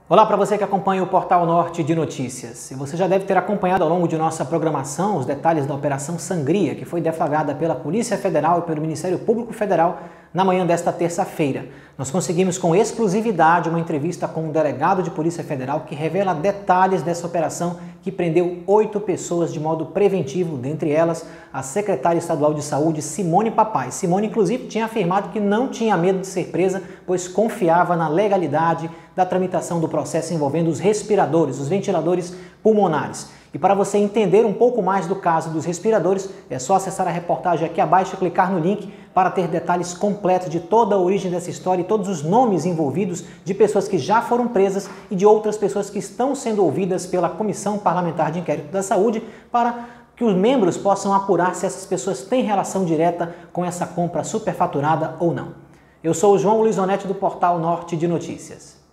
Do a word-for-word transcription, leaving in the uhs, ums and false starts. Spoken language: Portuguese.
Olá para você que acompanha o Portal Norte de Notícias. E você já deve ter acompanhado ao longo de nossa programação os detalhes da Operação Sangria, que foi deflagrada pela Polícia Federal e pelo Ministério Público Federal na manhã desta terça-feira. Nós conseguimos com exclusividade uma entrevista com um delegado de Polícia Federal que revela detalhes dessa operação que prendeu oito pessoas de modo preventivo, dentre elas a secretária estadual de saúde, Simone Papai. Simone, inclusive, tinha afirmado que não tinha medo de ser presa, pois confiava na legalidade da tramitação do processo envolvendo os respiradores, os ventiladores pulmonares. E para você entender um pouco mais do caso dos respiradores, é só acessar a reportagem aqui abaixo e clicar no link para ter detalhes completos de toda a origem dessa história e todos os nomes envolvidos de pessoas que já foram presas e de outras pessoas que estão sendo ouvidas pela Comissão Parlamentar de Inquérito da Saúde para que os membros possam apurar se essas pessoas têm relação direta com essa compra superfaturada ou não. Eu sou o João Luizonetti do Portal Norte de Notícias.